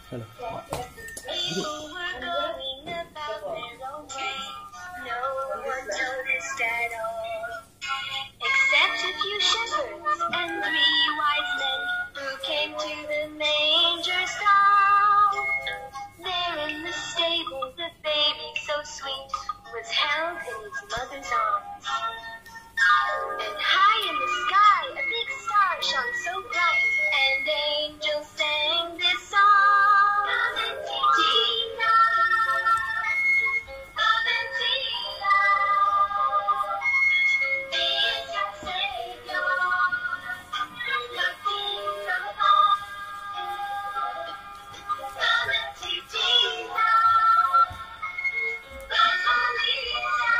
चलो People were going about their own way. No one noticed at all, except a few shepherds and 3 wise men who came to the manger stall. There in the stable, the baby so sweet was held in his mother's arms. And high in the sky, a big star shone so bright, and angels sang this song. Valentina, Valentina, is your Savior, your King above. Valentina, Valentina,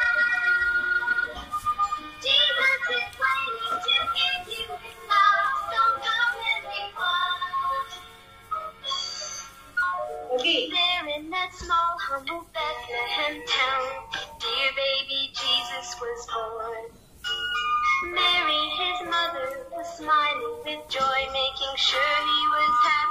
Jesus is waiting to give you his love, so come and be one. There in that small, humble Bethlehem town, dear baby Jesus was born. Mary, his mother, was smiling with joy, making sure he was happy.